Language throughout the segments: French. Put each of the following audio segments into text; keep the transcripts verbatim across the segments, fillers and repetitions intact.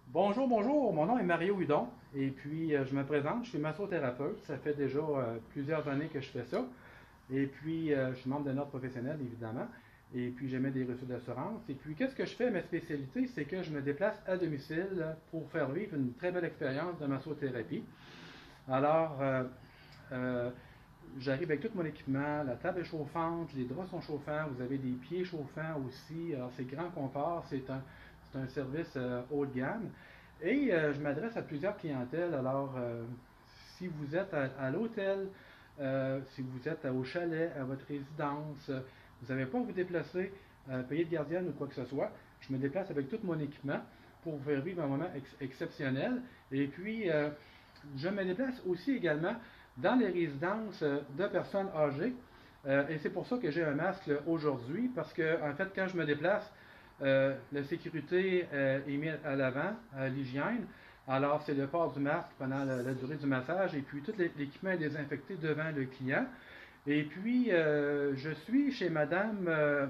Bonjour, bonjour, mon nom est Mario Hudon et puis euh, je me présente, je suis massothérapeute, ça fait déjà euh, plusieurs années que je fais ça et puis euh, je suis membre d'un ordre professionnel évidemment et puis j'émets des reçus d'assurance et puis qu'est-ce que je fais? Ma spécialité c'est que je me déplace à domicile pour faire vivre une très belle expérience de massothérapie. Alors, euh, euh, j'arrive avec tout mon équipement, la table est chauffante, les draps sont chauffants, vous avez des pieds chauffants aussi. Alors, c'est grand confort, c'est un, c'est un service euh, haut de gamme. Et euh, je m'adresse à plusieurs clientèles. Alors, euh, si vous êtes à, à l'hôtel, euh, si vous êtes au chalet, à votre résidence, euh, vous n'avez pas à vous déplacer, euh, payer de gardienne ou quoi que ce soit, je me déplace avec tout mon équipement pour vous faire vivre un moment ex exceptionnel. Et puis, euh, je me déplace aussi également dans les résidences de personnes âgées. Euh, et c'est pour ça que j'ai un masque aujourd'hui, parce que, en fait, quand je me déplace, euh, la sécurité euh, est mise à l'avant, euh, l'hygiène. Alors, c'est le port du masque pendant la, la durée du massage, et puis tout l'équipement est désinfecté devant le client. Et puis, euh, je suis chez Madame, euh,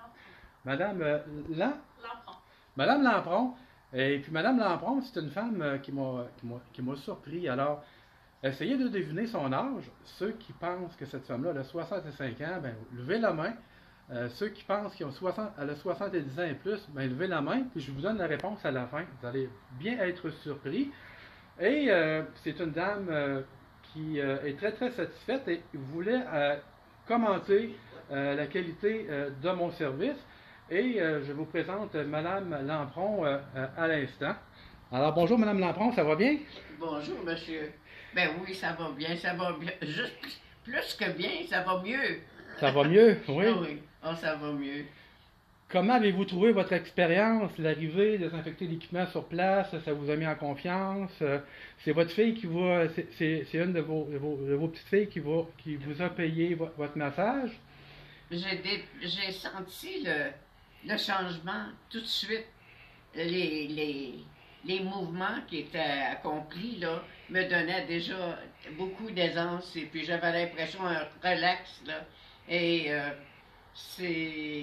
Madame euh, Lan- Madame Lampron. Et puis, Madame Lampron, c'est une femme euh, qui m'a qui m'a- qui m'a surpris. Alors, essayez de deviner son âge. Ceux qui pensent que cette femme-là a soixante-cinq ans, ben, levez la main. Euh, ceux qui pensent qu'elle a soixante-dix ans et plus, ben, levez la main, puis je vous donne la réponse à la fin. Vous allez bien être surpris. Et euh, c'est une dame euh, qui euh, est très très satisfaite et voulait euh, commenter euh, la qualité euh, de mon service. Et euh, je vous présente Madame Lampron euh, euh, à l'instant. Alors bonjour Madame Lampron, ça va bien? Bonjour, monsieur. Ben oui, ça va bien, ça va bien. Juste plus que bien, ça va mieux. Ça va mieux, Ah oui. oui, oh, ça va mieux. Comment avez-vous trouvé votre expérience, l'arrivée, désinfecter l'équipement sur place, ça vous a mis en confiance? Euh, C'est votre fille qui va, c'est c'est- c'est une de vos, de vos, de vos petites filles qui, va, qui vous a payé vo- votre massage? J'ai dé- j'ai senti le, le changement tout de suite. Les, les, les mouvements qui étaient accomplis là, me donnaient déjà beaucoup d'aisance et puis j'avais l'impression un relax là. Et euh, c'est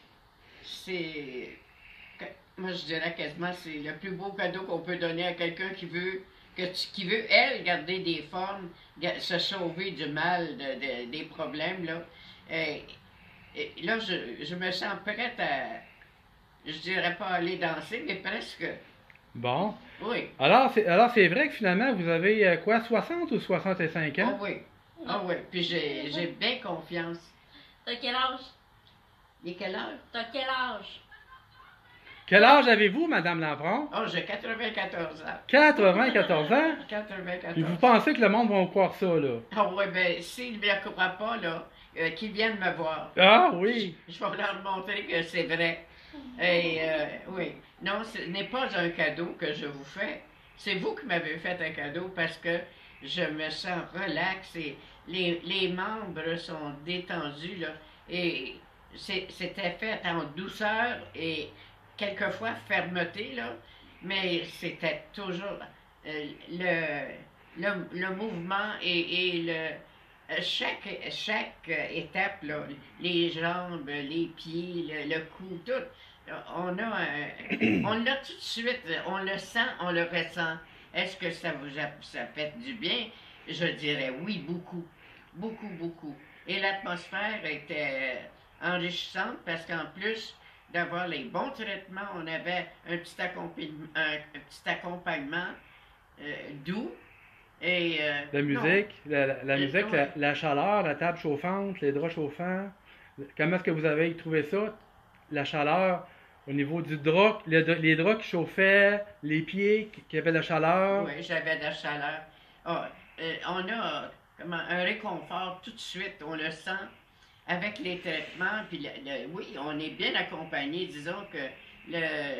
c'est moi je dirais quasiment c'est le plus beau cadeau qu'on peut donner à quelqu'un qui veut que tu- qui veut elle garder des formes, se sauver du mal, de, de- des problèmes là. Et, et là je, je me sens prête à, je dirais pas aller danser, mais presque. Bon. Oui. Alors, c'est alors c'est vrai que finalement, vous avez euh, quoi, soixante ou soixante-cinq ans? Oh oui. Ah oui. Puis j'ai j'ai bien confiance. T'as quel âge? Et quelle heure? T'as quel âge? Quel âge avez-vous, Madame Lampron? Oh, j'ai quatre-vingt-quatorze ans. quatre-vingt-quatorze ans? Puis vous quatre-vingt-quatorze. pensez que le monde va croire ça, là? Ah oui, ben s'ils ne le croient pas, là, euh, qu'ils viennent me voir. Ah Je, oui! je vais leur montrer que c'est vrai. Et euh, oui. Non, ce n'est pas un cadeau que je vous fais. C'est vous qui m'avez fait un cadeau parce que je me sens relax et les, les membres sont détendus, là. Et c'est- c'était fait en douceur et quelquefois fermeté, là. Mais c'était toujours euh, le, le, le mouvement et, et le, chaque, chaque étape, là, les jambes, les pieds, le, le cou, tout, on a un- on l'a tout de suite, on le sent, on le ressent. Est-ce que ça vous a, ça fait du bien? Je dirais oui, beaucoup, beaucoup, beaucoup. Et l'atmosphère était enrichissante parce qu'en plus d'avoir les bons traitements, on avait un petit accompagnement, un, un petit accompagnement euh, doux et euh, La non, musique, la, la- la euh, musique, la, ouais. la chaleur, la table chauffante, les draps chauffants. Comment est-ce que vous avez trouvé ça? La chaleur au niveau du drap, les, les draps qui chauffaient, les pieds qui, qui avaient la chaleur. Oui, j'avais de la chaleur. Ah, euh, on a comment, un réconfort tout de suite, on le sent avec les traitements. Puis le- le- oui, on est bien accompagné. Disons que le,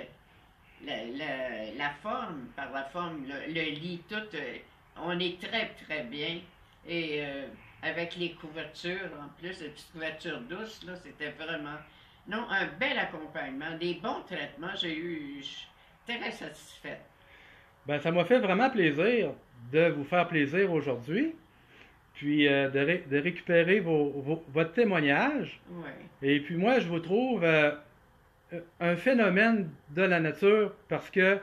le- le- la forme, par la forme, le, le lit, tout, euh, on est très, très bien. Et euh, avec les couvertures, en plus, les petites couvertures douces, là, c'était vraiment. Non, un bel accompagnement, des bons traitements. J'ai eu. Je suis très satisfaite. Ben, ça m'a fait vraiment plaisir de vous faire plaisir aujourd'hui, puis euh, de, ré- de récupérer vos, vos- votre témoignage. Oui. Et puis moi, je vous trouve euh, un phénomène de la nature parce que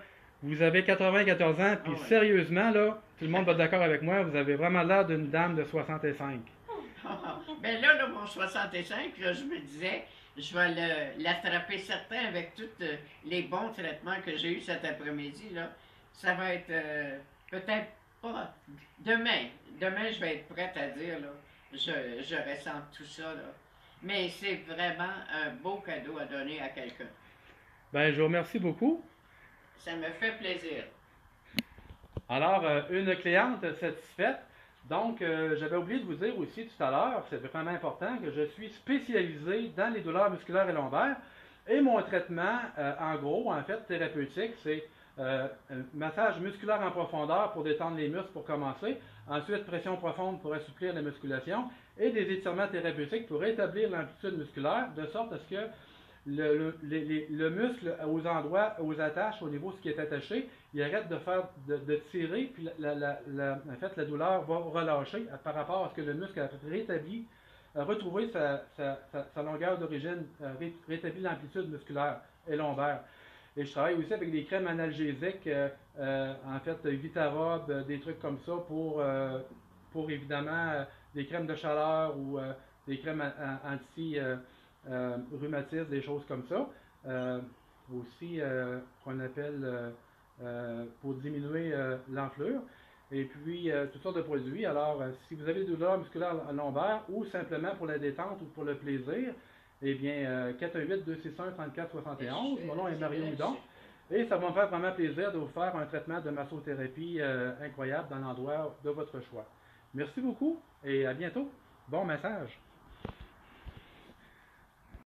Vous avez quatre-vingt-quatorze ans, puis Ah ouais. sérieusement, là, tout le monde va être d'accord avec moi, vous avez vraiment l'air d'une dame de soixante-cinq. Ben là, là, mon soixante-cinq, là, je me disais, je vais le- l'attraper certain avec tous euh, les bons traitements que j'ai eus cet après-midi, là. Ça va être euh, peut-être pas demain. Demain, je vais être prête à dire, là, je, je ressens tout ça, là. Mais c'est vraiment un beau cadeau à donner à quelqu'un. Ben, je vous remercie beaucoup. Ça me fait plaisir. Alors, euh, une cliente satisfaite. Donc, euh, j'avais oublié de vous dire aussi tout à l'heure, c'est vraiment important, que je suis spécialisé dans les douleurs musculaires et lombaires. Et mon traitement, euh, en gros, en fait, thérapeutique, c'est euh, un massage musculaire en profondeur pour détendre les muscles pour commencer. Ensuite, pression profonde pour assouplir la musculation. Et des étirements thérapeutiques pour rétablir l'amplitude musculaire, de sorte à ce que le, le, les- les- le muscle aux endroits, aux attaches, au niveau de ce qui est attaché, il arrête de faire de, de tirer, puis la, la- la- en fait, la douleur va relâcher par rapport à ce que le muscle a rétabli, a retrouvé sa, sa- sa- sa longueur d'origine, a ré- rétabli l'amplitude musculaire et lombaire. Et je travaille aussi avec des crèmes analgésiques, euh, euh, en fait, Vitarob, euh, des trucs comme ça pour, euh, pour évidemment euh, des crèmes de chaleur ou euh, des crèmes a- a- anti euh, euh, rhumatisme, des choses comme ça. Euh, aussi, euh, qu'on appelle euh, euh, pour diminuer euh, l'enflure. Et puis, euh, toutes sortes de produits. Alors, euh, si vous avez des douleurs musculaires lombaires ou simplement pour la détente ou pour le plaisir, eh bien, euh, quatre un huit, deux six un, trente-quatre soixante et onze. Mon nom est Mario Houdon. Et ça va me faire vraiment plaisir de vous faire un traitement de massothérapie euh, incroyable dans l'endroit de votre choix. Merci beaucoup et à bientôt. Bon massage.